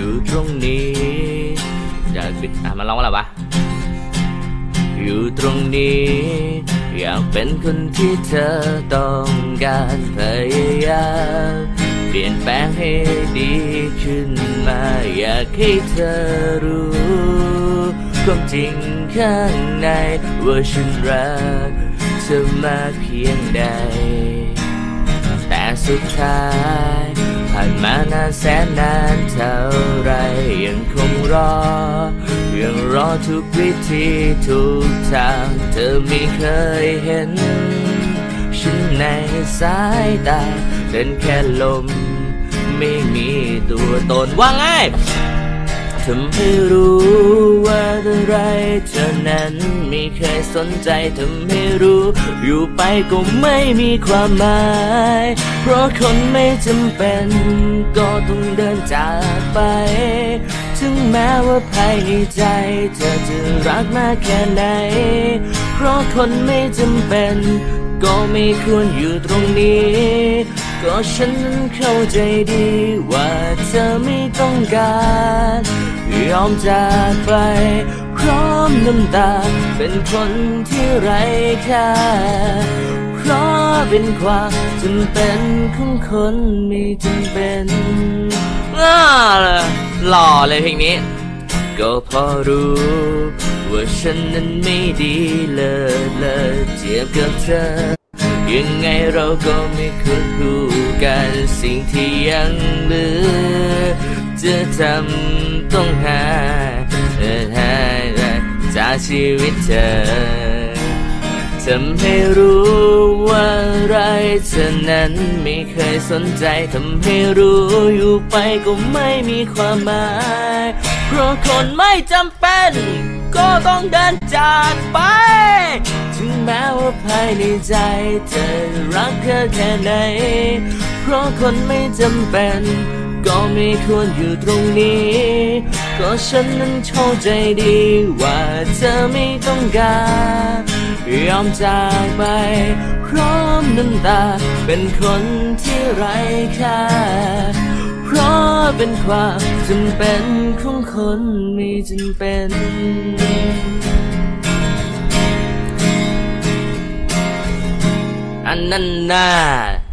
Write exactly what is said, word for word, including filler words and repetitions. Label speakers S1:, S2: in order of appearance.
S1: อยู่ตรงนี้จะปิดอ่ะมาร้องว่าอะไรวะอยู่ตรงนี้อยากเป็นคนที่เธอต้องการพยายามเปลี่ยนแปลงให้ดีขึ้นมาอยากให้เธอรู้ความจริงข้างในว่าฉันรักเธอมากเพียงใดแต่สุดท้ายผ่านมานานแสนนานเท่าไรยังคงรอยังรอทุกวิธีทุกทางเธอไม่เคยเห็นฉันในสายตาเป็นแค่ลมไม่มีตัวตนว่าไงทำให้รู้ว่าอะไรเธอนั้นไม่เคยสนใจทำให้รู้อยู่ไปก็ไม่มีความหมายเพราะคนไม่จำเป็นก็ต้องเดินจากไปถึงแม้ว่าภายในใจเธอจะรักมากแค่ไหนเพราะคนไม่จำเป็นก็ไม่ควรอยู่ตรงนี้ก็ฉันนั้นเข้าใจดีว่าเธอไม่ต้องการยอมจากไปพร้อมน้ำตาเป็นคนที่ไร้ค่าเพราะเป็นความจำเป็นของคนไม่จำเป็นอ่าหล่อเลยเพลงนี้ก็พอรู้ว่าฉันนั้นไม่ดีเลยเลยเทียบกับเธอยังไงเราก็ไม่ควรคู่กันสิ่งที่ยังเหลือจะทำต้องหาหาจากชีวิตเธอทำให้รู้ว่าอะไรเธอนั้นไม่เคยสนใจทำให้รู้อยู่ไปก็ไม่มีความหมายเพราะคนไม่จำเป็นก็ต้องเดินจากไปถึงแม้ว่าภายในใจเธอรักเธอแค่ไหนเพราะคนไม่จำเป็นก็ไม่ควรอยู่ตรงนี้ก็ฉันนั้นเข้าใจดีว่าเธอไม่ต้องการยอมจากไปพร้อมน้ำตาเป็นคนที่ไร้ค่าเพราะเป็นความจำเป็นของคนไม่จำเป็นอันนั้นน่ะ